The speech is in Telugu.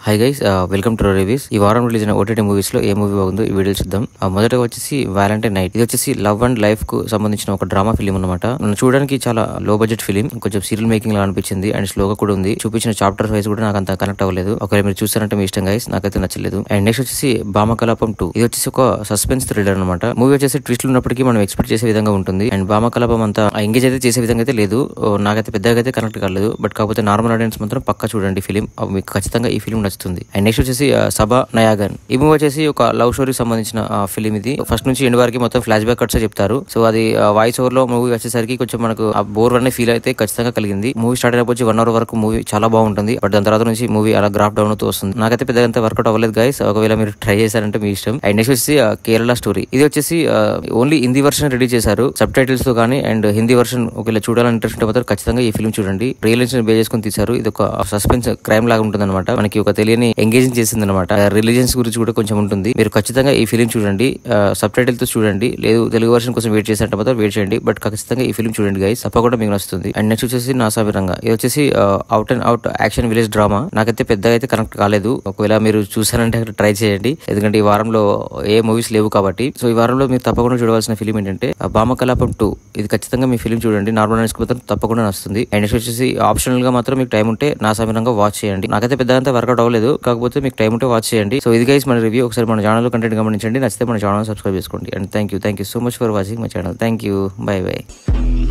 High guys, welcome to reviews. ఈ వారం రిలీజ్ అయిన ఓటీటీ మూవీస్ లో ఏ మూవీ బాగుందో ఈ వీడియో చూద్దాం. మొదటగా వచ్చేసి వ్యాలంటైన్ నైట్. ఇది వచ్చేసి లవ్ అండ్ లైఫ్ కు సంబంధించిన ఒక డ్రామా ఫిలిం అనమాట. మనం చూడడానికి చాలా లో బడ్జెట్ ఫిలిం, కొంచెం సీరియల్ మేకింగ్ లా అనిపించింది అండ్ స్లోగా కూడా ఉంది. చూపించిన చాప్టర్ వైజ్ కూడా నాకు అంత కనెక్ట్ అవ్వలేదు. ఒకవేళ మీరు చూస్తారంటే మీ ఇష్టం గైస్, నాకైతే నచ్చలేదు. అండ్ నెక్స్ట్ వచ్చేసి భామకలాపం 2. ఇది వచ్చేసి ఒక సస్పెన్స్ థ్రిల్లర్ అనమాట. మూవీ వచ్చేసి ట్విస్ట్లు ఉన్నప్పటికీ మనం ఎక్స్పెక్ట్ చేసే విధంగా ఉంటుంది. అండ్ భామకలాపం అంతా ఎంగేజ్ అయితే చేసే విధంగా అయితే లేదు. నాకైతే పెద్దగా అయితే కనెక్ట్ కాలేదు. బట్ కాకపోతే నార్మల్ ఆడియన్స్ మాత్రం పక్కా చూడండి ఫిలిం, మీకు ఖచ్చితంగా ఈ ఫిలిం నచ్చుతుంది. అండ్ నెక్స్ట్ వచ్చేసి సభ నయాగన్. ఈ మూవీ వచ్చేసి ఒక లవ్ స్టోరీ సంబంధించిన ఫిలిం. ఇది ఫస్ట్ నుంచి ఎండ్ వరకు మొత్తం ఫ్లాష్ బ్యాక్ కట్స్ చెప్తారు. సో అది వాయిస్ ఓవర్ లో మూవీ వచ్చేసరికి కొంచెం మనకు ఆ బోర్ అనే ఫీల్ అయితే ఖచ్చితంగా కలిగింది. మూవీ స్టార్ట్ అయినప్పుడు 1 అవర్ వరకు మూవీ చాలా బాగుంటుంది. బట్ దాని తర్వాత నుంచి మూవీ అలా గ్రాఫ్ డౌన్ అవుతూ వస్తుంది. నాకైతే పెద్దగా వర్కౌట్ అవ్వలేదు గైస్. ఒకవేళ మీరు ట్రై చేశారంటే మీ ఇష్టం. అండ్ నెక్స్ట్ వచ్చేసి కేరళ స్టోరీ. ఇది వచ్చేసి ఓన్లీ హిందీ వర్షన్ రిలీజ్ చేశారు సబ్ టైటిల్స్ తో కానీ. అండ్ హిందీ వర్షన్ ఒకవేళ చూడాలని ఇంట్రెస్ట్ ఉంటే మాత్రం ఖచ్చితంగా ఈ ఫిల్మ్ చూడండి. రియల్ ఇన్సిడెంట్ బేస్ చేసుకుని తీశారు. ఇది ఒక సస్పెన్స్ క్రైమ్ లాగా ఉంటుంది అనమాట. మనకి ఒక తెలియని ఎంగేజింగ్ చేసింది అనమాట. రిలీజియన్స్ గురించి కూడా కొంచెం ఉంటుంది. మీరు ఖచ్చితంగా ఈ ఫిలిం చూడండి, సబ్ టైటిల్ తో చూడండి. లేదు తెలుగు వర్షన్ కోసం వెయిట్ చేసినట్టు మాత్రం వెయిట్ చేయండి. బట్ ఖచ్చితంగా ఈ ఫిలిం చూడండి గైస్, తప్పకుండా మీకు నచ్చుతుంది. అండ్ నెక్స్ట్ వచ్చేసి నాసాబిరంగా. ఇది వచ్చేసి out and out action village drama. నాకైతే పెద్దగా అయితే కనెక్ట్ కాలేదు. ఒకవేళ మీరు చూసారంటే అక్కడ ట్రై చేయండి, ఎందుకంటే ఈ వారంలో ఏ మూవీస్ లేవు కాబట్టి. సో ఈ వారంలో మీరు తప్పకుండా చూడవలసిన ఫిలిం ఏంటంటే భామకలాపం 2. ఇది ఖచ్చితంగా మీ ఫిలిం చూడండి. నార్మల్ ఆడియన్స్ మాత్రం తప్పకుండా నచ్చుతుంది. అండ్ నెక్స్ట్ వచ్చేసి ఆప్షనల్ గా మాత్రం మీకు టైం ఉంటే నాసాబిరంగా వాచ్ చేయండి. నాకైతే పెద్దగా వర్కౌట్ అవ్వలేదు, కాకపోతే మీకు టైం ఉంటే వాచ్ చేయండి. సో ఇది గైస్ మన రివ్యూ. ఒకసారి మన ఛానల్ కంటెంట్ గమనించండి, నచ్చితే మన ఛానల్ సబ్స్క్రైబ్ చేసుకోండి. And thank you so much for watching my channel. Thank you, bye by.